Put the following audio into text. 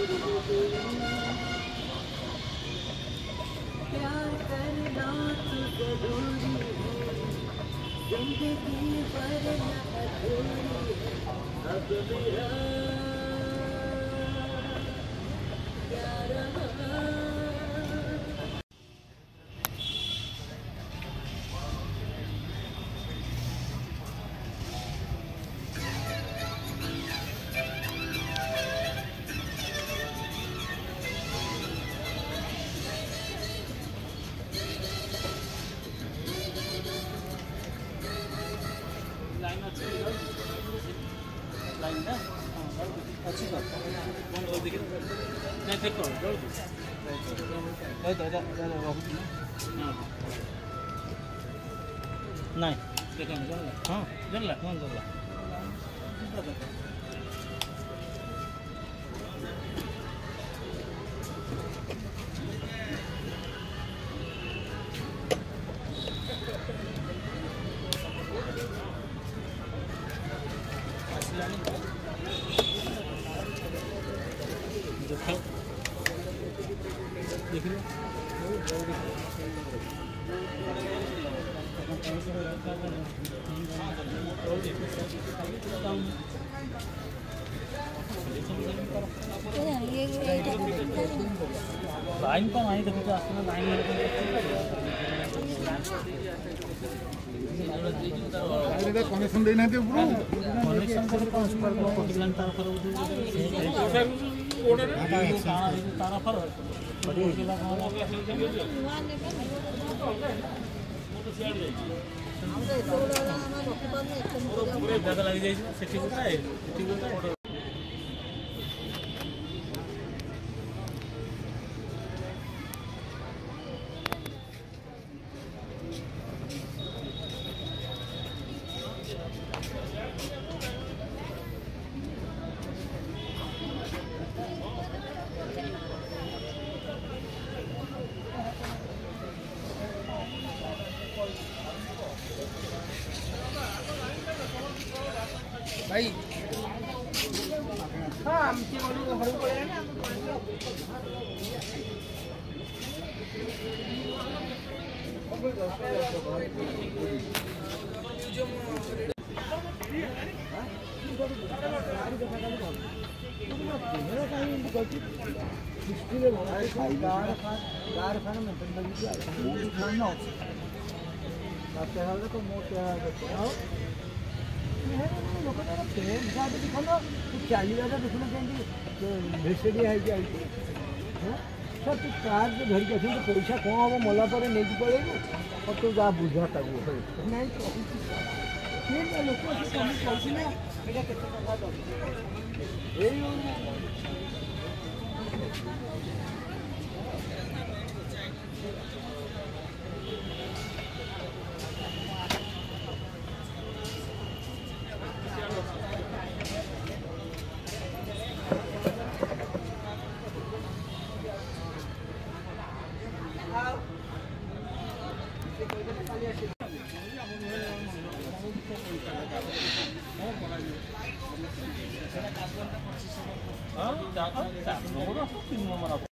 प्यार करना तो जरूरी है, जिंदगी वरना अधूरी है। अब मेरा क्या रहा। लाइन ना अच्छी बात कौन बोल देखिए नहीं देखो जोड़ दो दादा दादा बाबू नहीं देखो जल्ला हां जल्ला कौन जल्ला देख लो लाइन पर नहीं देखो आसना लाइन कनेक्शन देना थे ब्रो कनेक्शन को पास पर कोटिलान तार पर तारा पर ज्यादा लग जाए सेठी गोटाए भाई हाँ हम की बोलूँ घर को ले ना ଚାଲିବାଟା ଦେଖୁନ କେମିତି ଭେସେଡ଼ିଆ ହେଇକି ଆଇଛି ସାର୍ ତୁ କାର୍ ଯୋଉ ଧରିକି ଅଛନ୍ତି ପଇସା କ'ଣ ହେବ ମଲା ପରେ ନେଇକି ପଳେଇବୁ ତୁ ଯାହା ବୁଝା ତାକୁ ନାଇଁ କହୁଛି କିଏ ଲୋକ ଆସି କାମ କରୁଛି ନା ଏଇଟା କେତେ ଟଙ୍କା ଦଉଛି ଏଇ हाँ